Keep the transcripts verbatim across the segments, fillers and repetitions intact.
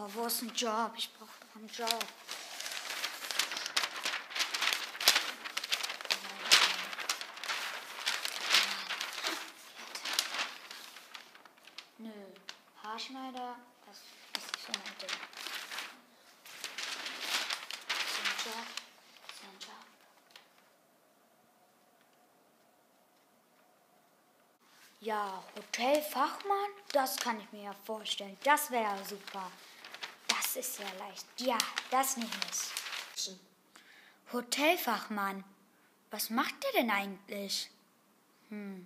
wo ist ein Job? Ich brauche doch einen Job. Nö, Haarschneider, das ist nicht so mein Ding. Ist ein Job, ist ein Job. Ja, Hotelfachmann, das kann ich mir ja vorstellen. Das wäre ja super. Das ist ja leicht. Ja, das nehme ich. Hotelfachmann, was macht der denn eigentlich? Hm.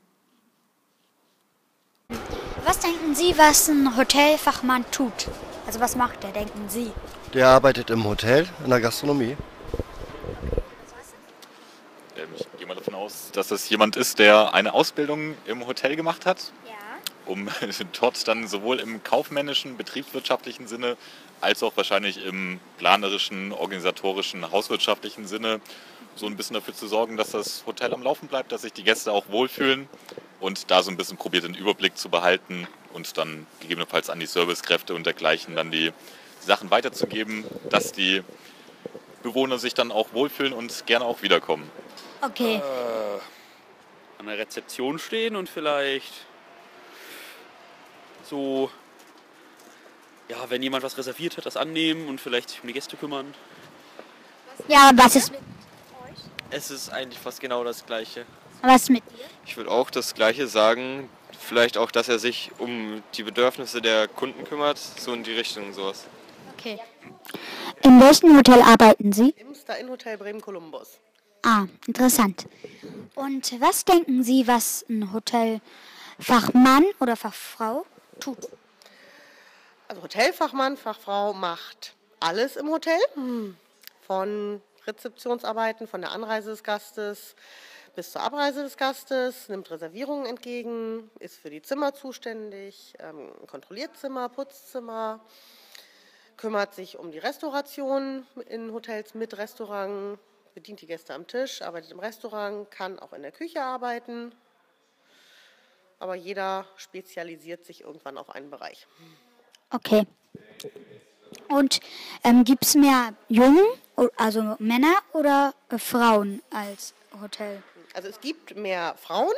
Was denken Sie, was ein Hotelfachmann tut? Also was macht der, denken Sie? Der arbeitet im Hotel, in der Gastronomie. Ähm, ich gehe mal davon aus, dass es jemand ist, der eine Ausbildung im Hotel gemacht hat, Ja. um dort dann sowohl im kaufmännischen, betriebswirtschaftlichen Sinne als auch wahrscheinlich im planerischen, organisatorischen, hauswirtschaftlichen Sinne so ein bisschen dafür zu sorgen, dass das Hotel am Laufen bleibt, dass sich die Gäste auch wohlfühlen und da so ein bisschen probiert, den Überblick zu behalten und dann gegebenenfalls an die Servicekräfte und dergleichen dann die Sachen weiterzugeben, dass die Bewohner sich dann auch wohlfühlen und gerne auch wiederkommen. Okay. Äh, an der Rezeption stehen und vielleicht so, ja, wenn jemand was reserviert hat, das annehmen und vielleicht sich um die Gäste kümmern. Ja, was ist mit euch? Es ist eigentlich fast genau das Gleiche. Was mit dir? Ich würde auch das Gleiche sagen. Vielleicht auch, dass er sich um die Bedürfnisse der Kunden kümmert. So in die Richtung sowas. Okay. In welchem Hotel arbeiten Sie? Im Star-In-Hotel Bremen-Columbus. Ah, interessant. Und was denken Sie, was ein Hotelfachmann oder Fachfrau tut? Also Hotelfachmann, Fachfrau macht alles im Hotel. Von Rezeptionsarbeiten, von der Anreise des Gastes bis zur Abreise des Gastes, nimmt Reservierungen entgegen, ist für die Zimmer zuständig, ähm, kontrolliert Zimmer, Putzzimmer, kümmert sich um die Restauration in Hotels mit Restaurant, bedient die Gäste am Tisch, arbeitet im Restaurant, kann auch in der Küche arbeiten. Aber jeder spezialisiert sich irgendwann auf einen Bereich. Okay. Und ähm, gibt es mehr Jungen, also Männer oder äh, Frauen als Hotel? Also es gibt mehr Frauen,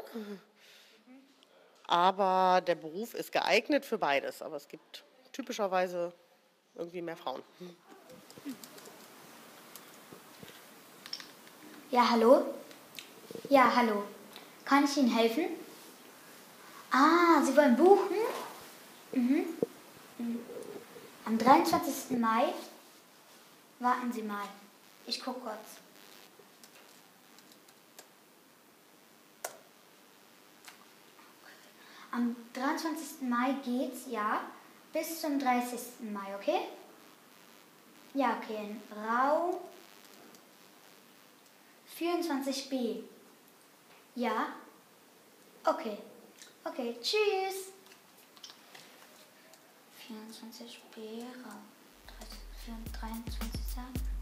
aber der Beruf ist geeignet für beides. Aber es gibt typischerweise irgendwie mehr Frauen. Ja, hallo? Ja, hallo. Kann ich Ihnen helfen? Ah, Sie wollen buchen? Mhm. Mhm. Am dreiundzwanzigsten Mai? Warten Sie mal. Ich gucke kurz. Am dreiundzwanzigsten Mai geht's, ja, bis zum dreißigsten Mai, okay? Ja, okay, in Raum vierundzwanzig b. Ja? Okay. Okay, tschüss. vierundzwanzig b, Raum dreiundzwanzig.